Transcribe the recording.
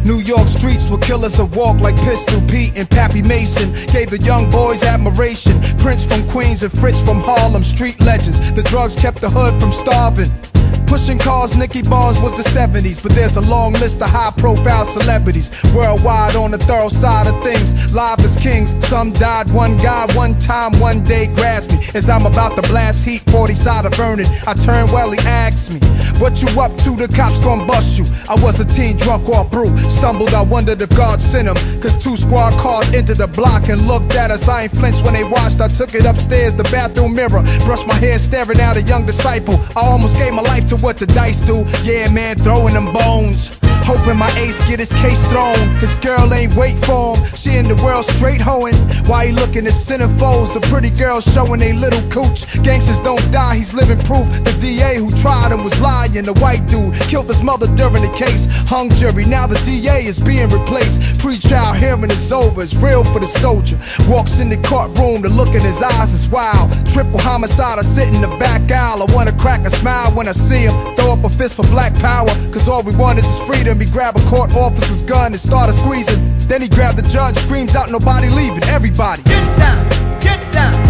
New York streets where killers would walk like Pistol Pete and Pappy Mason. Gave the young boys admiration. Prince from Queens and Fritz from Harlem, street legends. The drugs kept the hood from starving. Pushing cars, Nicky Bars was the 70s, but there's a long list of high-profile celebrities worldwide on the thorough side of things. Live as kings, some died. One guy, one time, one day grasped me as I'm about to blast heat, 40 side of burning. I turned well, he asked me, "What you up to? The cops gon' bust you." I was a teen drunk off brew, stumbled. I wondered if God sent him, cause 2 squad cars entered the block and looked at us. I ain't flinched when they watched. I took it upstairs, the bathroom mirror, brushed my hair, staring at a young disciple. I almost gave my life to what the dice do. Yeah, man, throwing them bones, hoping my ace get his case thrown. His girl ain't wait for him, she in the world straight hoeing. Why he looking at centerfolds? The pretty girls showing they little cooch. Gangsters don't die, he's living proof. The DA who tried him was lying. The white dude killed his mother during the case. Hung jury, now the DA is being replaced. Pre-trial hearing is over, it's real for the soldier. Walks in the courtroom, the look in his eyes is wild. Triple homicide, I sit in the back aisle. I wanna crack a smile when I see him. Throw up a fist for black power, cause all we want is his freedom. He grabbed a court officer's gun and started squeezing. Then he grabbed the judge, screams out, "Nobody leaving, everybody get down, get down."